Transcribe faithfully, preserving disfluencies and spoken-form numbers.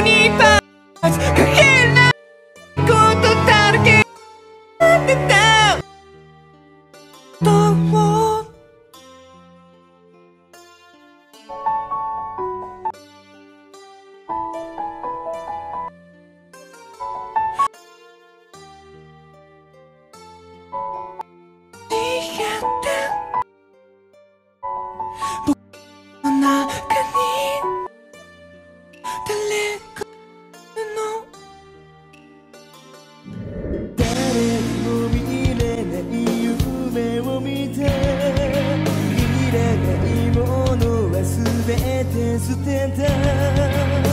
に立つかけないことだらけってたと思う捨てた